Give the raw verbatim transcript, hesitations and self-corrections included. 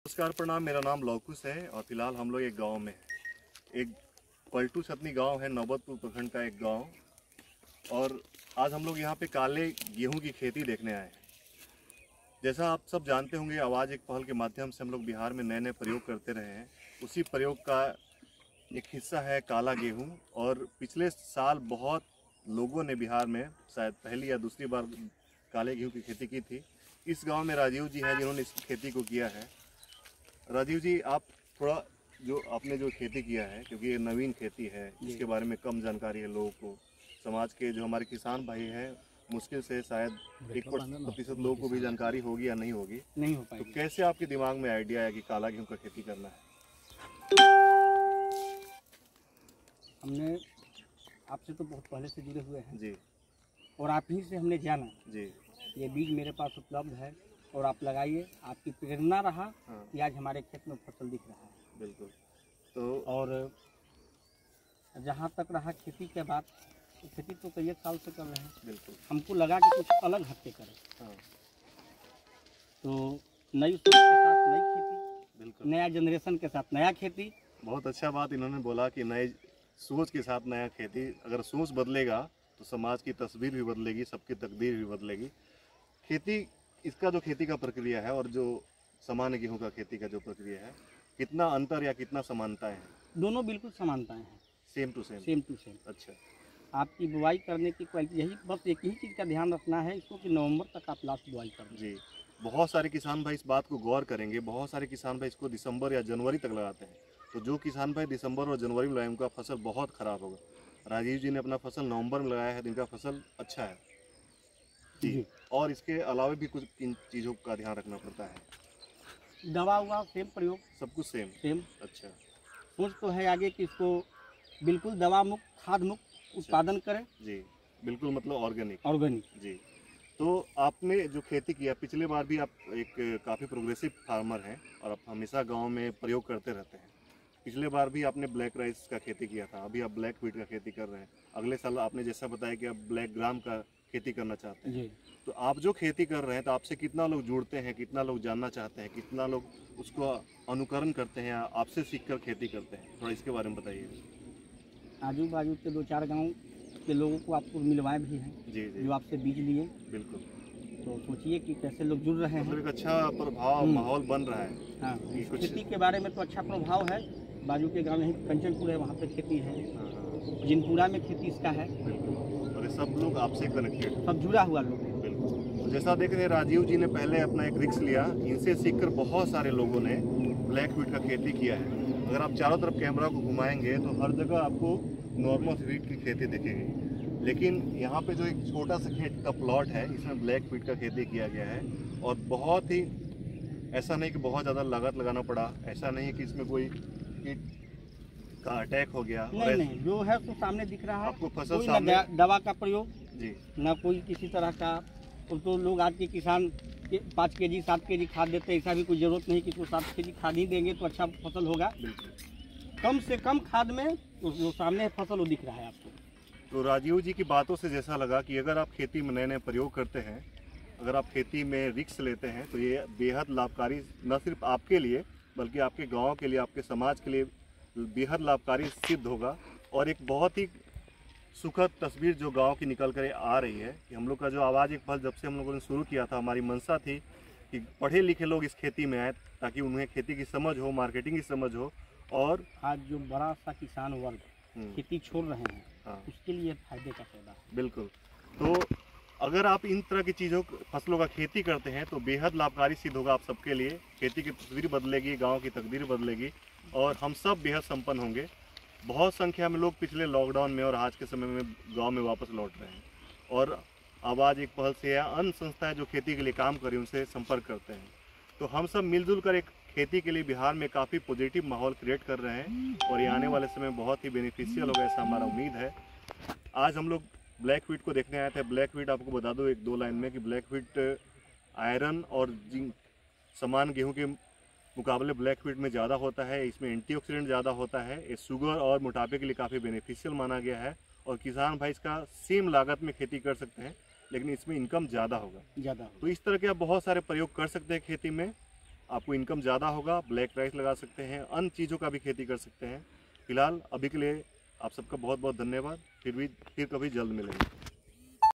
नमस्कार, प्रणाम। मेरा नाम लौकुश है और फिलहाल हम लोग एक गांव में हैं। एक पलटू छतनी गांव है, नौबतपुर प्रखंड का एक गांव। और आज हम लोग यहां पे काले गेहूं की खेती देखने आए हैं। जैसा आप सब जानते होंगे, आवाज़ एक पहल के माध्यम से हम लोग बिहार में नए नए प्रयोग करते रहे हैं। उसी प्रयोग का एक हिस्सा है काला गेहूँ। और पिछले साल बहुत लोगों ने बिहार में शायद पहली या दूसरी बार काले गेहूँ की खेती की थी। इस गाँव में राजीव जी हैं जिन्होंने इस खेती को किया है। राजीव जी, आप थोड़ा जो आपने जो खेती किया है, क्योंकि ये नवीन खेती है, इसके बारे में कम जानकारी है लोगों को। समाज के जो हमारे किसान भाई हैं, मुश्किल से शायद एक प्रतिशत लोगों को भी जानकारी होगी या नहीं होगी, नहीं हो पाएगी। तो कैसे आपके दिमाग में आइडिया है कि काला गेहूं का खेती करना है? हमने आपसे तो बहुत पहले से जुड़े हुए हैं जी और आप ही से हमने जाना जी ये बीज मेरे पास उपलब्ध है और आप लगाइए। आपकी प्रेरणा रहा हाँ, कि आज हमारे खेत में फसल दिख रहा है। बिल्कुल। तो और जहाँ तक रहा खेती के बाद, तो खेती तो कई एक साल से कर रहे हैं। बिल्कुल। हमको लगा कि कुछ अलग हटके करें, हाँ, तो नई सोच के साथ नई खेती, बिल्कुल। नया जनरेशन के साथ नया खेती। बहुत अच्छा बात इन्होंने बोला कि नए सोच के साथ नया खेती। अगर सोच बदलेगा तो समाज की तस्वीर भी बदलेगी, सबकी तकदीर भी बदलेगी। खेती, इसका जो खेती का प्रक्रिया है और जो सामान्य गेहूं का खेती का जो प्रक्रिया है, कितना अंतर या कितना समानताएं हैं? दोनों बिल्कुल समानताएं हैं, same to same. Same to same. अच्छा। आपकी बुआई करने की क्वालिटी, यही बस एक ही चीज़ का ध्यान रखना है इसको कि नवंबर तक आप लास्ट बुआई कर दें। जी, बहुत सारे किसान भाई इस बात को गौर करेंगे। बहुत सारे किसान भाई इसको दिसंबर या जनवरी तक लगाते हैं। तो जो किसान भाई दिसंबर और जनवरी में लगाए, उनका फसल बहुत खराब होगा। राजीव जी ने अपना फसल नवंबर में लगाया है, तो इनका फसल अच्छा है जी। जी। और इसके अलावा भी कुछ इन चीज़ों का ध्यान रखना पड़ता है? दवा हुआ सेम प्रयोग, सब कुछ सेम। सेम। अच्छा। सोच तो है आगे कि इसको बिल्कुल दवा मुक्त, खाद मुक्त उत्पादन करें। जी, बिल्कुल, मतलब ऑर्गेनिक। ऑर्गेनिक। जी। तो आपने जो खेती किया, पिछले बार भी आप एक काफ़ी प्रोग्रेसिव फार्मर हैं और आप हमेशा गांव में प्रयोग करते रहते हैं। पिछले बार भी आपने ब्लैक राइस का खेती किया था, अभी आप ब्लैक व्हीट का खेती कर रहे हैं। अगले साल आपने जैसा बताया कि आप ब्लैक ग्राम का खेती करना चाहते हैं। जी। तो आप जो खेती कर रहे हैं, तो आपसे कितना लोग जुड़ते हैं, कितना लोग जानना चाहते हैं, कितना लोग उसको अनुकरण करते हैं, आपसे सीखकर खेती करते हैं? थोड़ा इसके बारे में बताइए। आजू बाजू के दो चार गांव के लोगों को आपको मिलवाए भी हैं जी जी, जो आपसे बीज लिए। बिल्कुल। तो सोचिए कि कैसे लोग जुड़ रहे मतलब हैं। एक अच्छा प्रभाव, हम्म। माहौल बन रहा है। हाँ, ये इस कुछ- खेती के बारे में तो अच्छा प्रभाव है। बाजू के गांव में कंचनपुर है, वहाँ पे खेती है। हाँ हाँ, जिनपुरा में खेती इसका है। बिल्कुल। और ये सब लोग आपसे कनेक्टेड हैं। सब जुड़ा हुआ लोग है। बिल्कुल। तो जैसा देख रहे हैं, राजीव जी ने पहले अपना एक रिस्क लिया। इनसे सीखकर बहुत सारे लोगों ने ब्लैक व्हीट का खेती किया है। अगर आप चारों तरफ कैमरा को घुमाएंगे तो हर जगह आपको नॉर्मल व्हीट की खेती दिखेगी, लेकिन यहाँ पे जो एक छोटा सा खेत का प्लॉट है, इसमें ब्लैक व्हीट का खेती किया गया है। और बहुत ही, ऐसा नहीं कि बहुत ज़्यादा लागत लगाना पड़ा, ऐसा नहीं है कि इसमें कोई कीट का अटैक हो गया। नहीं नहीं, जो है तो सामने दिख रहा है। आपको फसल कोई ना सामने। दवा- दवा का प्रयोग, जी ना कोई किसी तरह का। तो, तो लोग आज के किसान के पाँच के जी सात के जी खाद देते हैं, ऐसा भी कोई ज़रूरत नहीं कि तो सात के जी खाद ही देंगे तो अच्छा फसल होगा। बिल्कुल। कम से कम खाद में तो जो सामने फसल वो दिख रहा है आपको। तो राजीव जी की बातों से जैसा लगा कि अगर आप खेती में नए नए प्रयोग करते हैं, अगर आप खेती में रिस्क लेते हैं, तो ये बेहद लाभकारी न सिर्फ आपके लिए बल्कि आपके गांव के लिए, आपके समाज के लिए बेहद लाभकारी सिद्ध होगा। और एक बहुत ही सुखद तस्वीर जो गांव की निकल कर आ रही है कि हम लोग का जो आवाज़ एक पल जब से हम लोगों ने शुरू किया था, हमारी मंशा थी कि पढ़े लिखे लोग इस खेती में आए, ताकि उन्हें खेती की समझ हो, मार्केटिंग की समझ हो। और आज जो बड़ा सा किसान वर्ग खेती छोड़ रहे हैं, हाँ, उसके लिए फायदे का सौदा है। बिल्कुल। तो अगर आप इन तरह की चीज़ों, फसलों का खेती करते हैं, तो बेहद लाभकारी सिद्ध होगा आप सबके लिए। खेती की तस्वीर बदलेगी, गांव की तकदीर बदलेगी और हम सब बेहद संपन्न होंगे। बहुत संख्या में लोग पिछले लॉकडाउन में और आज के समय में गांव में वापस लौट रहे हैं और आवाज़ एक पहल से या अन्य संस्थाएं जो खेती के लिए काम करें, उनसे संपर्क करते हैं। तो हम सब मिलजुल कर एक खेती के लिए बिहार में काफ़ी पॉजिटिव माहौल क्रिएट कर रहे हैं और ये आने वाले समय में बहुत ही बेनिफिशियल होगा, ऐसा हमारा उम्मीद है। आज हम लोग ब्लैक व्हीट को देखने आए थे। ब्लैक व्हीट, आपको बता दो एक दो लाइन में कि ब्लैक व्हीट आयरन और जिंक समान गेहूं के मुकाबले ब्लैक व्हीट में ज़्यादा होता है। इसमें एंटीऑक्सीडेंट ज़्यादा होता है। ये शुगर और मोटापे के लिए काफ़ी बेनिफिशियल माना गया है और किसान भाई इसका सेम लागत में खेती कर सकते हैं, लेकिन इसमें इनकम ज़्यादा होगा। ज़्यादा। तो इस तरह के आप बहुत सारे प्रयोग कर सकते हैं खेती में। आपको इनकम ज़्यादा होगा, ब्लैक राइस लगा सकते हैं, अन्य चीज़ों का भी खेती कर सकते हैं। फिलहाल अभी के लिए आप सबका बहुत बहुत धन्यवाद। फिर भी फिर कभी जल्द मिलेंगे।